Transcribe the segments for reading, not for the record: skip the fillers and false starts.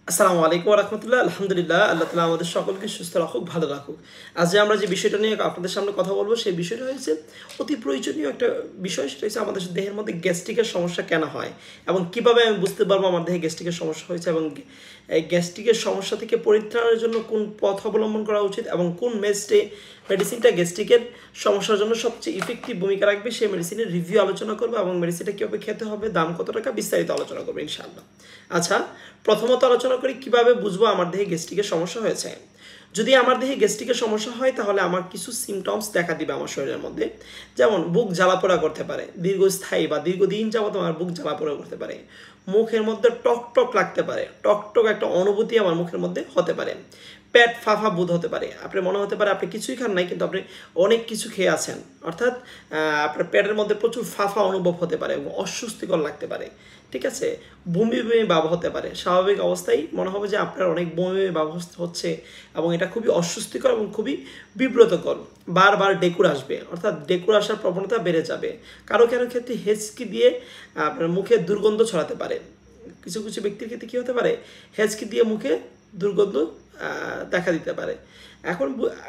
আসসালামু আলাইকুম ওয়া রাহমাতুল্লাহ। আলহামদুলিল্লাহ, আল্লাহ তাআলা আমাদের সকলকে সুস্থ রাখুক, ভালো রাখুক। আজ যে আমরা যে বিষয়টা নিয়ে আপনাদের সামনে কথা বলবো, সেই বিষয়টা হচ্ছে অতি প্রয়োজনীয় একটা বিষয়। সেটা হচ্ছে আমাদের দেহের মধ্যে গ্যাস্ট্রিকের সমস্যা কেন হয় এবং কিভাবে আমি বুঝতে পারবো আমার দেহে গ্যাস্ট্রিকের সমস্যা হয়েছে, এবং এই গ্যাস্ট্রিকের সমস্যা থেকে পরিত্রাণের জন্য কোন পথ অবলম্বন করা উচিত এবং কোন মেডিসিনটা গ্যাস্ট্রিকের সমস্যার জন্য সবচেয়ে ইফেক্টিভ ভূমিকা রাখবে, সেই মেডিসিনের রিভিউ আলোচনা করবো এবং মেডিসিনটা কীভাবে খেতে হবে, দাম কত টাকা, বিস্তারিত আলোচনা করবো ইনশাআল্লাহ। আচ্ছা, প্রথমত আলোচনা করি কিভাবে বুঝবো আমার দেহে গ্যাস্ট্রিকের সমস্যা হয়েছে। যদি আমার দেহে গ্যাস্ট্রিকের সমস্যা হয় তাহলে আমার কিছু সিমটমস দেখা দিবে আমার শরীরের মধ্যে। যেমন বুক জ্বালাপোড়া করতে পারে, দীর্ঘস্থায়ী বা দীর্ঘদিন যাবত আমার বুক জ্বালাপোড়া করতে পারে। মুখের মধ্যে টক টক লাগতে পারে, টক টক একটা অনুভূতি আমার মুখের মধ্যে হতে পারে। পেট ফাঁফা বোধ হতে পারে, আপনার মনে হতে পারে আপনি কিছুই খান নাই কিন্তু আপনি অনেক কিছু খেয়ে আছেন, অর্থাৎ আপনার পেটের মধ্যে প্রচুর ফাঁফা অনুভব হতে পারে এবং অস্বস্তিকর লাগতে পারে। ঠিক আছে, বমি বমি ভাব হতে পারে। স্বাভাবিক অবস্থায় মনে হবে যে আপনার অনেক বমি বমি ভাব হচ্ছে এবং এটা খুবই অস্বস্তিকর এবং খুবই বিব্রতকর। বারবার ডেকুর আসবে, অর্থাৎ ডেকুর আসার প্রবণতা বেড়ে যাবে। কারো কারো ক্ষেত্রে হেঁচকি দিয়ে আপনার মুখে দুর্গন্ধ ছড়াতে পারে। কিছু কিছু ব্যক্তির ক্ষেত্রে কী হতে পারে, হেঁচকি দিয়ে মুখে দুর্গন্ধ দেখা দিতে পারে। এখন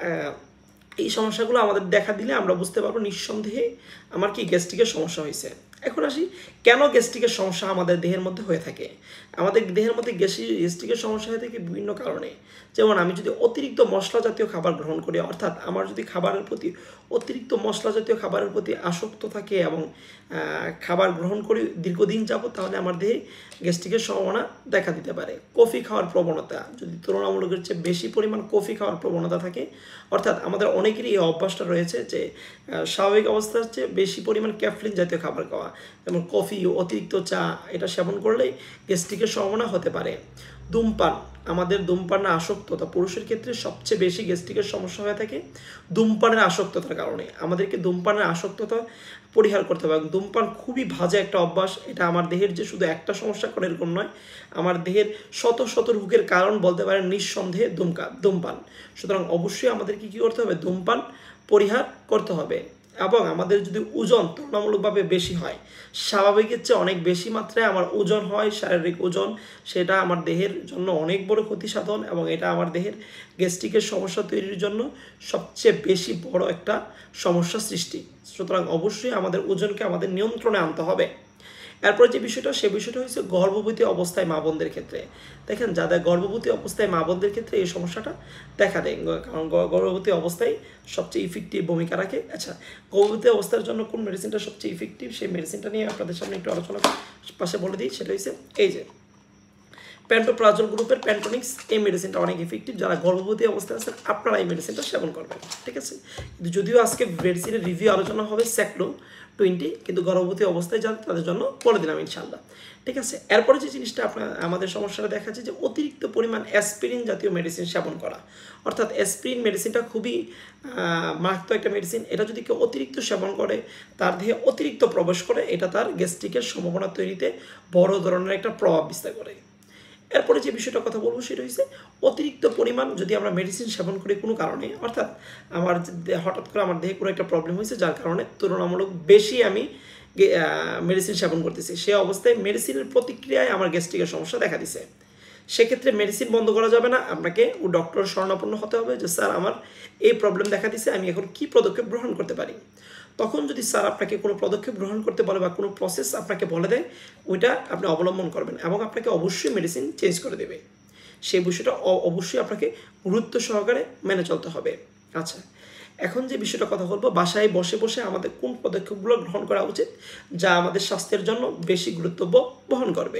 এই সমস্যাগুলো আমাদের দেখা দিলে আমরা বুঝতে পারবো নিঃসন্দেহে আমার কি গ্যাস্ট্রিকের সমস্যা হয়েছে। এখন আসি, কেন গ্যাস্ট্রিকের সমস্যা আমাদের দেহের মধ্যে হয়ে থাকে। আমাদের দেহের মধ্যে গ্যাস্ট্রিকের সমস্যা হয়ে থাকে বিভিন্ন কারণে। যেমন আমি যদি অতিরিক্ত মশলা জাতীয় খাবার গ্রহণ করি, অর্থাৎ আমার যদি খাবারের প্রতি অতিরিক্ত মশলা জাতীয় খাবারের প্রতি আসক্ত থাকে এবং খাবার গ্রহণ করি দীর্ঘদিন যাবত, তাহলে আমার দেহে গ্যাস্ট্রিকের সম্ভাবনা দেখা দিতে পারে। কফি খাওয়ার প্রবণতা, যদি তুলনামূলকের চেয়ে বেশি পরিমাণ কফি খাওয়ার প্রবণতা থাকে, অর্থাৎ আমাদের অনেকেরই এই অভ্যাসটা রয়েছে যে স্বাভাবিক অবস্থার চেয়ে বেশি পরিমাণ ক্যাফিন জাতীয় খাবার খাওয়া, যেমন কফি, অতিরিক্ত চা, এটা সেবন করলেই গ্যাস্ট্রিকের সম্ভাবনা হতে পারে। ধূমপান, আমাদের ধূমপানে আসক্ততা, পুরুষের ক্ষেত্রে সবচেয়ে বেশি গ্যাস্ট্রিকের সমস্যা হয়ে থাকে ধূমপানের আসক্ততার কারণে। আমাদেরকে ধূমপানের আসক্ততা পরিহার করতে হবে। এবং ধূমপান খুবই বাজে একটা অভ্যাস। এটা আমার দেহের যে শুধু একটা সমস্যা করে এরকম নয়, আমার দেহের শত শত রোগের কারণ বলতে পারেন নিঃসন্দেহে ধূমপান। সুতরাং অবশ্যই আমাদেরকে কী করতে হবে, ধূমপান পরিহার করতে হবে। এবং আমাদের যদি ওজন তুলনামূলকভাবে বেশি হয়, স্বাভাবিকের চেয়ে অনেক বেশি মাত্রায় আমার ওজন হয়, শারীরিক ওজন, সেটা আমার দেহের জন্য অনেক বড় ক্ষতি সাধন এবং এটা আমার দেহের গ্যাস্ট্রিকের সমস্যা তৈরির জন্য সবচেয়ে বেশি বড় একটা সমস্যা সৃষ্টি। সুতরাং অবশ্যই আমাদের ওজনকে আমাদের নিয়ন্ত্রণে আনতে হবে। এরপরে যে বিষয়টা, সে বিষয়টা হচ্ছে গর্ভবতী অবস্থায় মা বোনদের ক্ষেত্রে। দেখেন, যাদের গর্ভবতী অবস্থায় মা বোনদের ক্ষেত্রে এই সমস্যাটা দেখা দেয়, কারণ গর্ভবতী অবস্থায় সবচেয়ে ইফেক্টিভ ভূমিকা রাখে। আচ্ছা, গর্ভবতী অবস্থার জন্য কোন মেডিসিনটা সবচেয়ে ইফেক্টিভ, সেই মেডিসিনটা নিয়ে আপনাদের সামনে একটু আলোচনা পাশে বলে দিই। সেটা হচ্ছে এই যে প্যান্টোপ্রাজল গ্রুপের প্যান্টোনিক্স। এই মেডিসিনটা অনেক ইফেক্টিভ। যারা গর্ভবতী অবস্থায় আছেন আপনারা এই মেডিসিনটা সেবন করবেন। ঠিক আছে, কিন্তু যদিও আজকে মেডিসিনের রিভিউ আলোচনা হবে সেক্লো 20, কিন্তু গর্ভবতী অবস্থায় যারা তাদের জন্য বলে দিলাম ইনশাআল্লাহ। ঠিক আছে, এরপরে যে জিনিসটা আমাদের সমস্যাটা দেখা যাচ্ছে যে অতিরিক্ত পরিমাণ অ্যাসপিরিন জাতীয় মেডিসিন সেবন করা। অর্থাৎ অ্যাসপিরিন মেডিসিনটা খুবই মারাত্মক একটা মেডিসিন। এটা যদি কেউ অতিরিক্ত সেবন করে, তার দেহে অতিরিক্ত প্রবেশ করে, এটা তার গ্যাস্ট্রিকের সম্ভাবনা তৈরিতে বড় ধরনের একটা প্রভাব বিস্তার করে। এরপরে যে বিষয়টা কথা বলবো সেটা হচ্ছে অতিরিক্ত পরিমাণ যদি আমরা মেডিসিন সেবন করি কোনো কারণে, অর্থাৎ আমার হঠাৎ করে আমার দেহে কোনো একটা প্রবলেম হয়েছে যার কারণে তুলনামূলক বেশি আমি মেডিসিন সেবন করতেছি, সে অবস্থায় মেডিসিনের প্রতিক্রিয়ায় আমার গ্যাস্ট্রিকের সমস্যা দেখা দিছে। সেক্ষেত্রে মেডিসিন বন্ধ করা যাবে না, আপনাকে ডক্টরের শরণাপন্ন হতে হবে যে স্যার আমার এই প্রবলেম দেখা দিছে, আমি এখন কী পদক্ষেপ গ্রহণ করতে পারি। তখন যদি স্যার আপনাকে কোনো পদক্ষেপ গ্রহণ করতে বলে বা কোনো প্রসেস আপনাকে বলে দেয়, ওইটা আপনি অবলম্বন করবেন এবং আপনাকে অবশ্যই মেডিসিন চেঞ্জ করে দেবে। সেই বিষয়টা অবশ্যই আপনাকে গুরুত্ব সহকারে মেনে চলতে হবে। আচ্ছা, এখন যে বিষয়টা কথা বলবো, বাসায় বসে বসে আমাদের কোন পদক্ষেপগুলো গ্রহণ করা উচিত যা আমাদের স্বাস্থ্যের জন্য বেশি গুরুত্ব বহন করবে।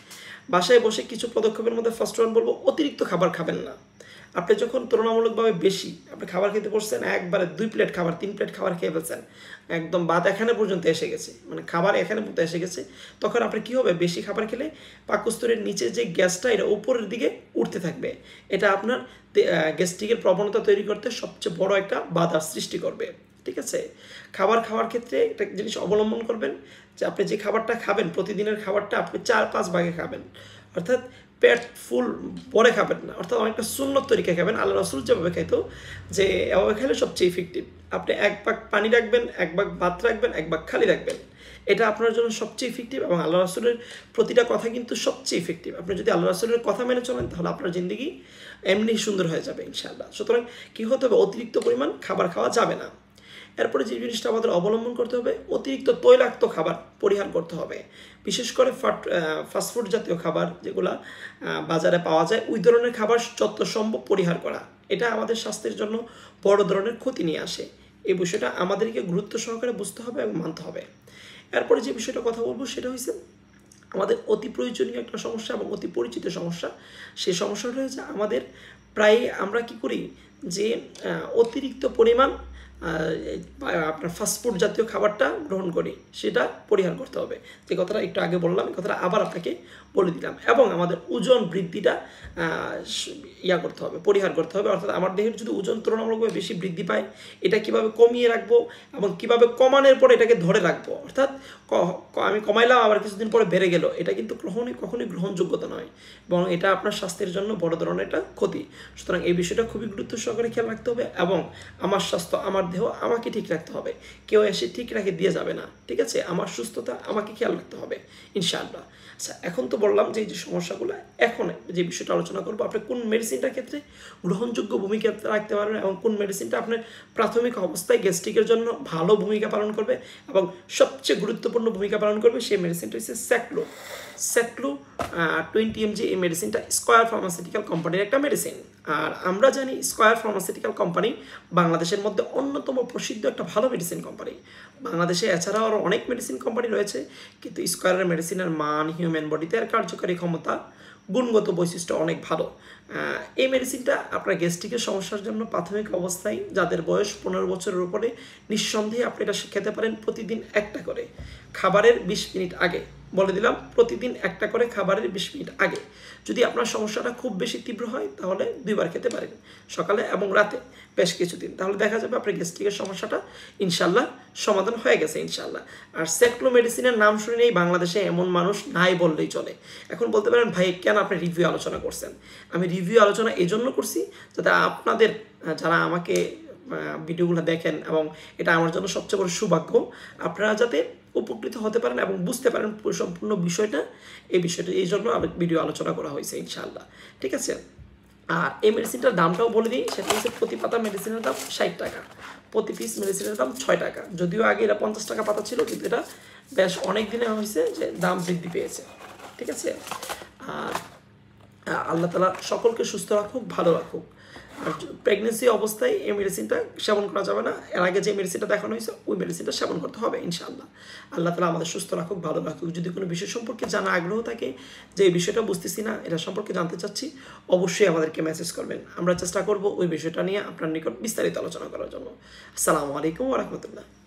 বাসায় বসে কিছু পদক্ষেপের মধ্যে ফার্স্ট ওয়ান বলবো, অতিরিক্ত খাবার খাবেন না। আপনি যখন তুলনামূলকভাবে বেশি আপনি খাবার খেতে বসছেন, একবারে 2 প্লেট খাবার 3 প্লেট খাবার খেয়ে ফেলছেন, একদম ভাত এখানে পর্যন্ত এসে গেছে, মানে খাবার এখানে পর্যন্ত এসে গেছে, তখন আপনি কী হবে, বেশি খাবার খেলে পাকস্থলীর নিচে যে গ্যাসটা এটা উপরের দিকে উঠতে থাকবে। এটা আপনার গ্যাস্ট্রিকের প্রবণতা তৈরি করতে সবচেয়ে বড় একটা বাধার সৃষ্টি করবে। ঠিক আছে, খাবার খাওয়ার ক্ষেত্রে একটা জিনিস অবলম্বন করবেন যে আপনি যে খাবারটা খাবেন, প্রতিদিনের খাবারটা আপনি 4-5 ভাগে খাবেন, অর্থাৎ পেট ফুল পরে খাবেন না, অর্থাৎ অনেকটা সুন্নত তরিকায় খাবেন। আল্লাহ রাসূল যেভাবে খাইতো, যে এভাবে খেলে সবচেয়ে ইফেক্টিভ। আপনি 1 ভাগ পানি রাখবেন, 1 ভাগ ভাত রাখবেন, 1 ভাগ খালি রাখবেন। এটা আপনার জন্য সবচেয়ে ইফেক্টিভ এবং আল্লাহ রাসূলের প্রতিটা কথা কিন্তু সবচেয়ে ইফেক্টিভ। আপনি যদি আল্লাহ রাসূলের কথা মেনে চলেন তাহলে আপনার জিন্দগি এমনি সুন্দর হয়ে যাবে ইনশাআল্লাহ। সুতরাং কী হতে হবে, অতিরিক্ত পরিমাণ খাবার খাওয়া যাবে না। এরপরে যে জিনিসটা আমাদের অবলম্বন করতে হবে, অতিরিক্ত তৈলাক্ত খাবার পরিহার করতে হবে। বিশেষ করে ফাস্টফুড জাতীয় খাবার যেগুলো বাজারে পাওয়া যায়, ওই ধরনের খাবার যত সম্ভব পরিহার করা। এটা আমাদের স্বাস্থ্যের জন্য বড় ধরনের ক্ষতি নিয়ে আসে। এই বিষয়টা আমাদেরকে গুরুত্ব সহকারে বুঝতে হবে এবং মানতে হবে। এরপরে যে বিষয়টা কথা বলবো সেটা হচ্ছে আমাদের অতি প্রয়োজনীয় একটা সমস্যা এবং অতি পরিচিত সমস্যা। সেই সমস্যাটা হচ্ছে আমাদের প্রায় আমরা কি করি যে অতিরিক্ত পরিমাণ আপনার ফাস্টফুড জাতীয় খাবারটা গ্রহণ করি, সেটা পরিহার করতে হবে। যে কথাটা একটু আগে বললাম, এই কথাটা আবার আপনাকে বলে দিলাম। এবং আমাদের ওজন বৃদ্ধিটা করতে হবে, পরিহার করতে হবে। অর্থাৎ আমার দেহের যদি ওজন তুলনামূলকভাবে বেশি বৃদ্ধি পায়, এটা কিভাবে কমিয়ে রাখবো এবং কিভাবে কমানোর পরে এটাকে ধরে রাখবো। অর্থাৎ আমি কমাইলাম আবার কিছুদিন পরে বেড়ে গেল, এটা কিন্তু কখনোই গ্রহণযোগ্যতা নয় এবং এটা আপনার স্বাস্থ্যের জন্য বড় ধরনের একটা ক্ষতি। সুতরাং এই বিষয়টা খুবই গুরুত্ব সহকারে খেয়াল রাখতে হবে এবং আমার স্বাস্থ্য, আমার দেহ আমাকে ঠিক রাখতে হবে। কেউ এসে ঠিক রাখে দিয়ে যাবে না, ঠিক আছে? আমার সুস্থতা আমাকে খেয়াল রাখতে হবে ইনশাআল্লাহ। আচ্ছা, এখন তো বললাম যে এই যে সমস্যাগুলো, এখন যে বিষয়টা আলোচনা করবো, আপনি কোন মেডিসিনটার ক্ষেত্রে গ্রহণযোগ্য ভূমিকা রাখতে পারবেন এবং কোন মেডিসিনটা আপনার প্রাথমিক অবস্থায় গ্যাস্ট্রিকের জন্য ভালো ভূমিকা পালন করবে এবং সবচেয়ে গুরুত্বপূর্ণ ভূমিকা পালন করবে। সেই মেডিসিনটা হচ্ছে সেক্লো 20 mg। এই মেডিসিনটা স্কয়ার ফার্মাসিউটিক্যাল কোম্পানির একটা মেডিসিন। আর আমরা জানি স্কয়ার ফার্মাসিউটিক্যাল কোম্পানি বাংলাদেশের মধ্যে অন্যতম প্রসিদ্ধ একটা ভালো মেডিসিন কোম্পানি। বাংলাদেশে এছাড়াও আরও অনেক মেডিসিন কোম্পানি রয়েছে, কিন্তু স্কয়ারের মেডিসিনের মান, হিউম্যান বডিতে আর কার্যকারী ক্ষমতা, গুণগত বৈশিষ্ট্য অনেক ভালো। এই মেডিসিনটা আপনার গ্যাস্ট্রিকের সমস্যার জন্য প্রাথমিক অবস্থায় যাদের বয়স 15 বছরের উপরে, নিঃসন্দেহে আপনি এটা খেতে পারেন প্রতিদিন একটা করে খাবারের 20 মিনিট আগে। বলে দিলাম, প্রতিদিন একটা করে খাবারের 20 মিনিট আগে। যদি আপনার সমস্যাটা খুব বেশি তীব্র হয় তাহলে 2 বার খেতে পারেন, সকালে এবং রাতে, বেশ কিছুদিন। তাহলে দেখা যাবে আপনার গ্যাস্ট্রিকের সমস্যাটা ইনশাল্লাহ সমাধান হয়ে গেছে ইনশাল্লাহ। আর সেক্লো মেডিসিনের নাম শুনেই বাংলাদেশে এমন মানুষ নাই বললেই চলে। এখন বলতে পারেন, ভাই কেন আপনি রিভিউ আলোচনা করছেন? আমি রিভিউ আলোচনা এই জন্য করছি যাতে আপনাদের, যারা আমাকে ভিডিওগুলো দেখেন, এবং এটা আমার জন্য সবচেয়ে বড় সৌভাগ্য, আপনারা যাতে উপকৃত হতে পারেন এবং বুঝতে পারেন সম্পূর্ণ বিষয়টা। এই জন্য ভিডিও আলোচনা করা হয়েছে ইনশাআল্লাহ, ঠিক আছে? আর এই মেডিসিনটার দামটাও বলে দিই, সেটা হচ্ছে প্রতি পাতা মেডিসিনের দাম 60 টাকা, প্রতি পিস মেডিসিনের দাম 6 টাকা। যদিও আগে এটা 50 টাকা পাতা ছিল, কিন্তু এটা বেশ অনেক দিনে হয়েছে যে দাম বৃদ্ধি পেয়েছে, ঠিক আছে? আর আল্লাহ তাআলা সকলকে সুস্থ রাখুক, ভালো রাখুক। আর প্রেগনেন্সি অবস্থায় এই মেডিসিনটা সেবন করা যাবে না। এর আগে যে মেডিসিনটা দেখানো হয়েছে ওই মেডিসিনটা সেবন করতে হবে ইনশাআল্লাহ। আল্লাহ তাআলা আমাদের সুস্থ রাখুক, ভালো রাখুক। যদি কোনো বিষয় সম্পর্কে জানা আগ্রহ থাকে, যে এই বিষয়টা বুঝতেছি না, এটা সম্পর্কে জানতে চাচ্ছি, অবশ্যই আমাদেরকে মেসেজ করবেন। আমরা চেষ্টা করব ওই বিষয়টা নিয়ে আপনার নিকট বিস্তারিত আলোচনা করার জন্য। আসসালামু আলাইকুম ওয়া রাহমাতুল্লাহ।